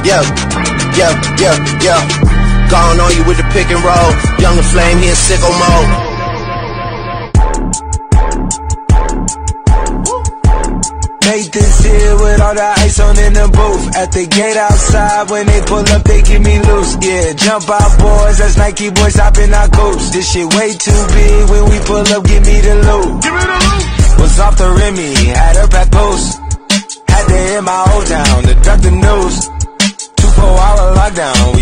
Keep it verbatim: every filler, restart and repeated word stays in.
Yeah, yeah, yeah, yeah. Gone on you with the pick and roll. Younger flame, he in sicko mode. Make this here with all the ice on in the booth. At the gate outside, when they pull up, they give me loose. Yeah, jump out boys, that's Nike boys hopping our coops. This shit way too big, when we pull up, give me the loot. Give me the loot. Was off the Remy, had her back post. Had to hit my old town to duck the news. Two four hour lockdown.